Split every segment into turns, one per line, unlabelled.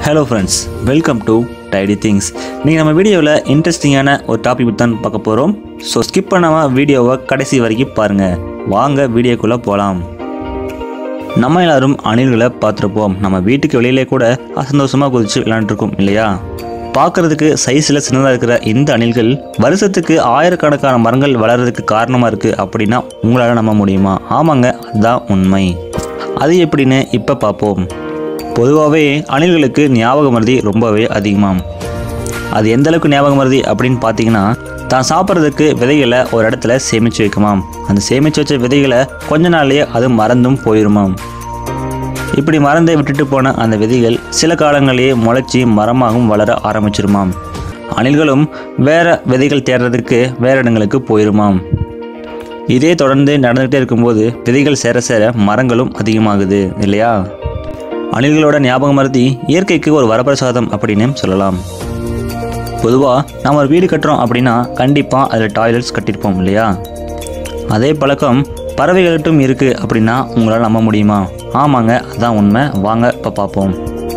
Hello friends, welcome to Tidy Things. நீங்கள் நம்ம வீடியோவில் இன்ட்ரெஸ்டிங்கான ஒரு டாபிக் தான் பார்க்க போகிறோம். ஸோ ஸ்கிப் பண்ணாமல் வீடியோவை கடைசி வரைக்கும் பாருங்கள். வாங்க வீடியோக்குள்ளே போகலாம். நம்ம எல்லாரும் அணில்களை பார்த்துருப்போம். நம்ம வீட்டுக்கு வெளியிலே கூட சந்தோஷமாக குதிச்சு விளையாண்டுருக்கோம் இல்லையா? பார்க்குறதுக்கு சைஸில் சின்னதாக இருக்கிற இந்த அணில்கள் வருஷத்துக்கு ஆயிரக்கணக்கான மரங்கள் வளர்கிறதுக்கு காரணமாக இருக்குது அப்படின்னா உங்களால் நம்ப முடியுமா? ஆமாங்க, அதுதான் உண்மை. அது எப்படின்னு இப்போ பார்ப்போம். பொதுவாகவே அணில்களுக்கு ஞாபக மறதி ரொம்பவே அதிகமாகும். அது எந்த அளவுக்கு ஞாபக மறதி அப்படின்னு பார்த்தீங்கன்னா, தான் சாப்பிட்றதுக்கு விதைகளை ஒரு இடத்துல சேமித்து வைக்குமாம். அந்த சேமித்து வச்ச விதைகளை கொஞ்ச நாள்லேயே அது மறந்தும் போயிடுமாம். இப்படி மறந்து விட்டுட்டு போன அந்த விதைகள் சில காலங்களிலேயே முளைச்சி மரமாகவும் வளர ஆரம்பிச்சிருமாம். அணில்களும் வேறு விதைகள் தேடுறதுக்கு வேறு இடங்களுக்கு போயிடுமாம். இதே தொடர்ந்து நடந்துகிட்டே இருக்கும்போது விதைகள் சேர சேர மரங்களும் அதிகமாகுது இல்லையா? அணில்களோட ஞாபக மறதி இயற்கைக்கு ஒரு வரப்பிரசாதம் அப்படின்னு சொல்லலாம். பொதுவாக நம்ம ஒரு வீடு கட்டுறோம் அப்படின்னா கண்டிப்பாக அதில் டாய்லெட்ஸ் கட்டியிருப்போம் இல்லையா? அதே பழக்கம் பறவைகள்ட்டும் இருக்குது அப்படின்னா உங்களால் நம்ப முடியுமா? ஆமாங்க, அதுதான் உண்மை. வாங்க இப்போ பார்ப்போம்.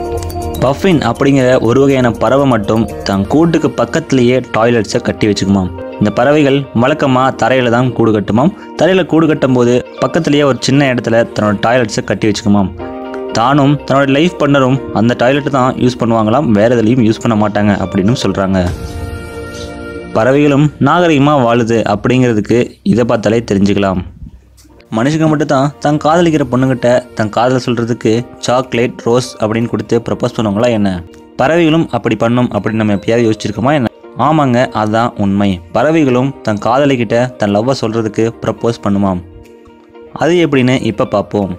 பஃபின் அப்படிங்கிற ஒரு வகையான பறவை மட்டும் தன் கூட்டுக்கு பக்கத்துலேயே டாய்லெட்ஸை கட்டி வச்சுக்குமாம். இந்த பறவைகள் வழக்கமாக தரையில் தான் கூடு கட்டுமாம். தரையில் கூடு கட்டும் போது பக்கத்துலேயே ஒரு சின்ன இடத்துல தன்னோட டாய்லெட்ஸை கட்டி வச்சுக்குமாம். தானும் தன்னோட லைஃப் பண்ணரும் அந்த டாய்லெட்டை தான் யூஸ் பண்ணுவாங்களாம், வேறு எதுலையும் யூஸ் பண்ண மாட்டாங்க அப்படின்னு சொல்கிறாங்க. பறவைகளும் நாகரிகமாக வாழுது அப்படிங்கிறதுக்கு இதை பார்த்தாலே தெரிஞ்சுக்கலாம். மனுஷங்க மட்டும்தான் தன் காதலிக்கிற பொண்ணுங்கிட்ட தன் காதலை சொல்கிறதுக்கு சாக்லேட் ரோஸ் அப்படின்னு கொடுத்து ப்ரப்போஸ் பண்ணுவாங்களா என்ன? பறவைகளும் அப்படி பண்ணும் அப்படின்னு நம்ம எப்பயாவது யோசிச்சிருக்கோமா என்ன? ஆமாங்க, அதுதான் உண்மை. பறவைகளும் தன் காதலிக்கிட்ட தன் லவ்வை சொல்கிறதுக்கு ப்ரப்போஸ் பண்ணுமாம். அது எப்படின்னு இப்போ பார்ப்போம்.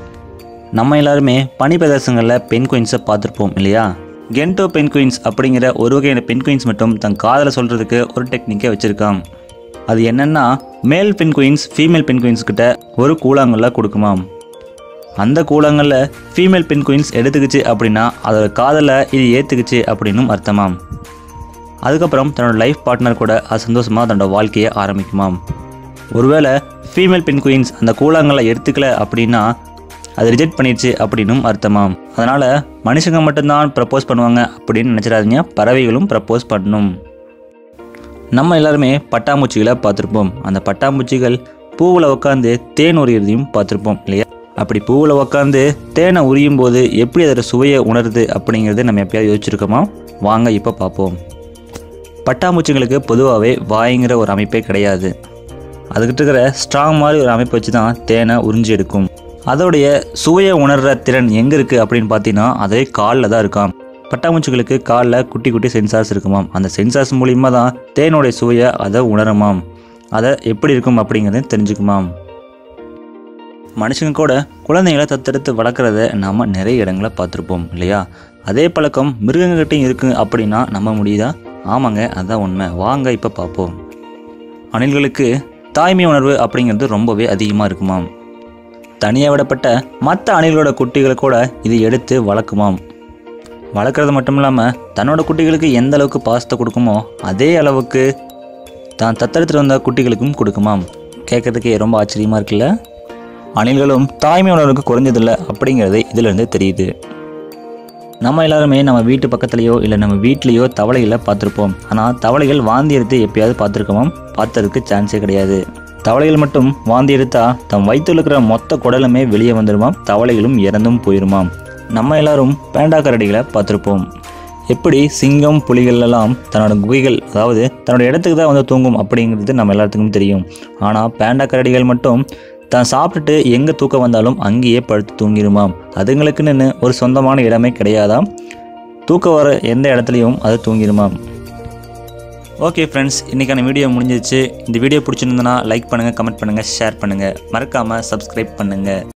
நம்ம எல்லாருமே பனி பிரதேசங்களில் பென்குயின்ஸை பார்த்துருப்போம் இல்லையா? கென்டோ பென்குயின்ஸ் அப்படிங்கிற ஒரு வகையான பென்குயின்ஸ் மட்டும் தன் காதலை சொல்கிறதுக்கு ஒரு டெக்னிக்கை வச்சுருக்கான். அது என்னென்னா, மேல் பென்குயின்ஸ் ஃபீமேல் பென்குயின்ஸ்கிட்ட ஒரு கூழாங்கல்ல கொடுக்குமாம். அந்த கூழாங்கல்ல ஃபீமேல் பென்குயின்ஸ் எடுத்துக்கிச்சு அப்படின்னா அதோட காதலை இது ஏற்றுக்குச்சு அப்படின்னும் அர்த்தமாம். அதுக்கப்புறம் தன்னோட லைஃப் பார்ட்னர் கூட அது சந்தோஷமாக தன்னோட வாழ்க்கையை ஆரம்பிக்குமாம். ஒருவேளை ஃபீமேல் பென்குயின்ஸ் அந்த கூழாங்கல்ல எடுத்துக்கல அப்படின்னா அது ரிஜெக்ட் பண்ணிடுச்சு அப்படின்னும் அர்த்தமாம். அதனால் மனுஷங்க மட்டும்தான் ப்ரப்போஸ் பண்ணுவாங்க அப்படின்னு நினச்சிடாதீங்க, பறவைகளும் ப்ரப்போஸ் பண்ணணும். நம்ம எல்லாருமே பட்டாம்பூச்சிகளை பார்த்துருப்போம். அந்த பட்டாம்பூச்சிகள் பூவில் உட்காந்து தேன் உரியதையும் பார்த்துருப்போம் இல்லையா? அப்படி பூவில் உட்காந்து தேனை உரியும் போது எப்படி அதோட சுவையை உணருது அப்படிங்கிறது நம்ம எப்பயாவது யோசிச்சிருக்கோமா? வாங்க இப்போ பார்ப்போம். பட்டாம்பூச்சிகளுக்கு பொதுவாகவே வாய்ங்கிற ஒரு அமைப்பே கிடையாது. அதுக்கிட்ட இருக்கிற ஸ்ட்ராங் மாதிரி ஒரு அமைப்பை வச்சு தான் தேனை உறிஞ்சி எடுக்கும். அதோடைய சுவையை உணர்கிற திறன் எங்கே இருக்குது அப்படின்னு பார்த்தீங்கன்னா அதே காலில் தான் இருக்காம். பட்டாம்பூச்சிகளுக்கு காலில் குட்டி குட்டி சென்சார்ஸ் இருக்குமாம். அந்த சென்சார்ஸ் மூலிமா தான் தேனுடைய சுவையை அதை உணருமாம். அதை எப்படி இருக்கும் அப்படிங்கிறத தெரிஞ்சுக்குமாம். மனுஷங்க கூட குழந்தைங்களை தத்தெடுத்து வளர்க்குறத நம்ம நிறைய இடங்களை பார்த்துருப்போம் இல்லையா? அதே பழக்கம் மிருகங்கள்கிட்டையும் இருக்குது அப்படின்னா நம்ப முடியுதா? ஆமாங்க, அதுதான் உண்மை. வாங்க இப்போ பார்ப்போம். அணில்களுக்கு தாய்மை உணர்வு அப்படிங்கிறது ரொம்பவே அதிகமாக இருக்குமாம். தனியாக விடப்பட்ட மற்ற அணில்களோட குட்டிகளை கூட இது எடுத்து வளர்க்குமாம். வளர்க்குறது மட்டும் இல்லாமல் தன்னோட குட்டிகளுக்கு எந்த அளவுக்கு பாசத்தை கொடுக்குமோ அதே அளவுக்கு தான் தத்தெடுத்துட்டு வந்த குட்டிகளுக்கும் கொடுக்குமாம். கேட்குறதுக்கே ரொம்ப ஆச்சரியமாக இருக்குல்ல? அணில்களும் தாய்மை உணர்வுக்கு குறைஞ்சதில்லை அப்படிங்கிறது இதிலேருந்து தெரியுது. நம்ம எல்லாருமே நம்ம வீட்டு பக்கத்துலேயோ இல்லை நம்ம வீட்லேயோ தவளைகளை பார்த்துருப்போம். ஆனால் தவளைகள் வாந்தி எடுத்து எப்பயாவது பார்த்துருக்கோமாம்? பார்த்ததுக்கு சான்ஸே கிடையாது. தவளைகள் மட்டும் வாந்தி எடுத்தா தம் வயிற்றில் இருக்கிற மொத்த குடலுமே வெளியே வந்துடுமாம். தவளைகளும் இறந்தும் போயிடுமாம். நம்ம எல்லாரும் பேண்டா கரடிகளை பார்த்துருப்போம். எப்படி சிங்கம் புலிகள் எல்லாம் தன்னோட குகைகள், அதாவது தன்னோட இடத்துக்கு தான் வந்து தூங்கும் அப்படிங்கிறது நம்ம எல்லாத்துக்கும் தெரியும். ஆனால் பேண்டா கரடிகள் மட்டும் தான் சாப்பிட்டுட்டு எங்கே தூக்கம் வந்தாலும் அங்கேயே படுத்து தூங்கிடுமாம். அதுங்களுக்குன்னு ஒரு சொந்தமான இடமே கிடையாதாம். தூக்கம் வர எந்த இடத்துலையும் அது தூங்கிடுமாம். ஓகே ஃப்ரெண்ட்ஸ், இன்றைக்கான வீடியோ முடிஞ்சிச்சு. இந்த வீடியோ பிடிச்சிருந்ததுன்னா லைக் பண்ணுங்கள், கமெண்ட் பண்ணுங்கள், ஷேர் பண்ணுங்கள். மறக்காமல் சப்ஸ்கிரைப் பண்ணுங்கள்.